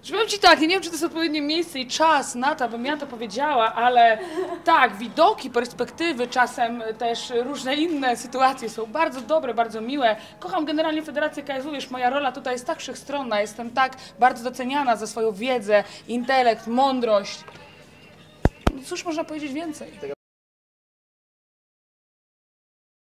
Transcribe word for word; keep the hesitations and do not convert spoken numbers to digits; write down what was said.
Powiem ci tak, nie wiem, czy to jest odpowiednie miejsce i czas na to, abym ja to powiedziała, ale tak, widoki, perspektywy, czasem też różne inne sytuacje są bardzo dobre, bardzo miłe. Kocham generalnie Federację K S W, wiesz, moja rola tutaj jest tak wszechstronna, jestem tak bardzo doceniana za swoją wiedzę, intelekt, mądrość. No cóż można powiedzieć więcej?